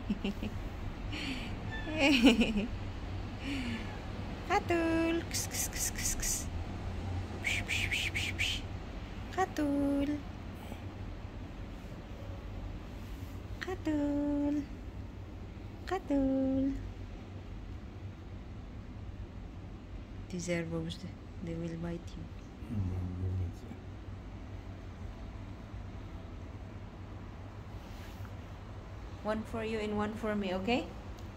Katul. Kus, kus, kus, kus, kus. Psh, psh, psh, psh, psh. Katul. Katul. Katul. These are worms. They will bite you. One for you and one for me, okay?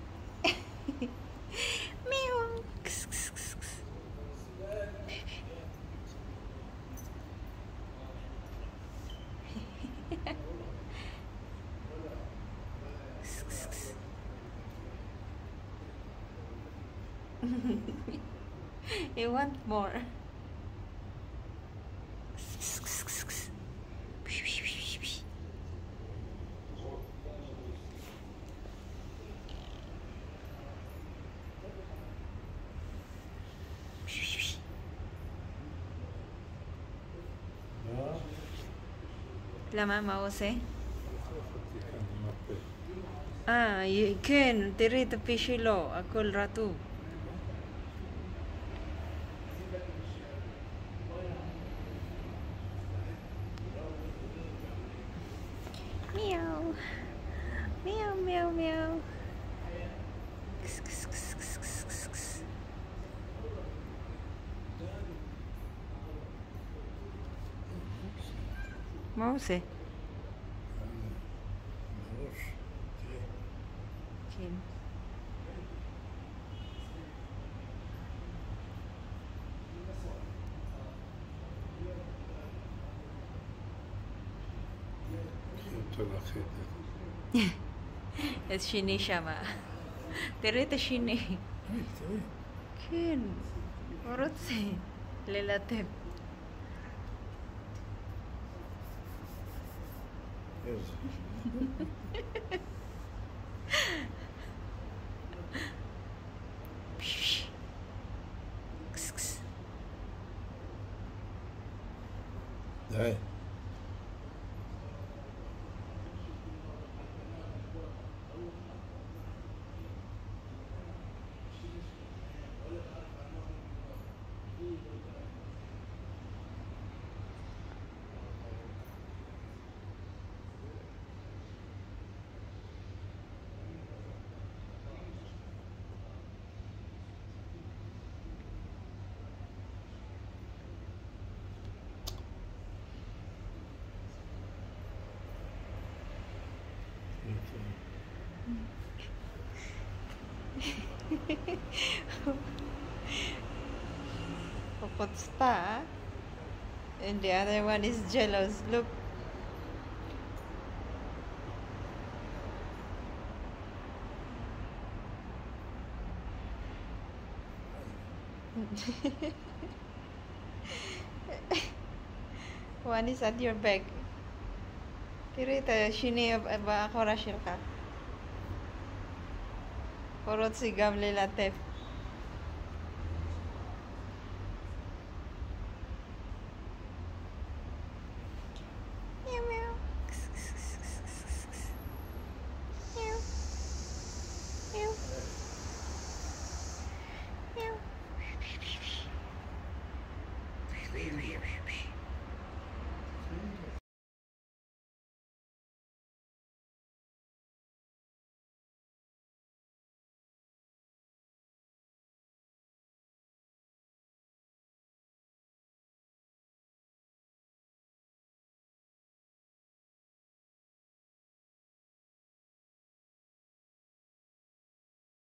Meow. Kus, kus, kus, kus. Kus, kus, kus. You want more? Kus, kus, kus, kus. Psh, psh, psh, psh. Psh, psh, psh. למה? מה הוא עושה? כן, תראי את הפה שלו, הכל רטוב. מיהו, מיהו, מיהו, מיהו. קס, קס, קס, קס, קס, קס, קס. מה הוא עושה? כן. אז שני שמה. תראה את השני. כן, הוא רוצה ללטף. קס, קס. די. Chutzpah, and the other one is jealous. Look. One is at your back. תראי את השני באחורה שלך. הוא רוצה גם ללטף.